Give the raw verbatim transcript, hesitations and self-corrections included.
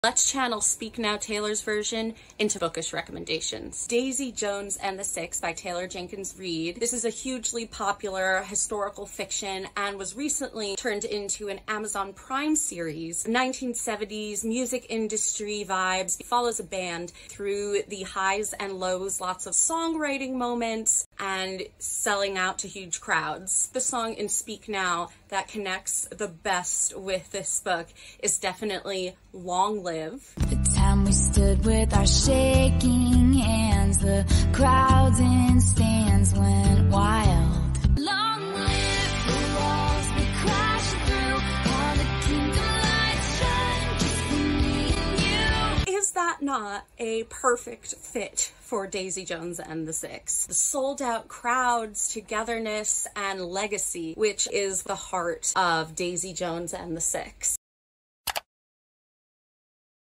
Let's channel Speak Now Taylor's version into bookish recommendations. Daisy Jones and the Six by Taylor Jenkins Reid. This is a hugely popular historical fiction and was recently turned into an Amazon Prime series. nineteen seventies music industry vibes. It follows a band through the highs and lows, lots of songwriting moments and selling out to huge crowds. The song in Speak Now that connects the best with this book is definitely Long Live. The time we stood with our shaking hands, the crowds in stands went wild. Long live the walls we crashed through, all the kingdom lights shine just for me and you. Is that not a perfect fit for Daisy Jones and the Six? The sold out crowds, togetherness, and legacy, which is the heart of Daisy Jones and the Six.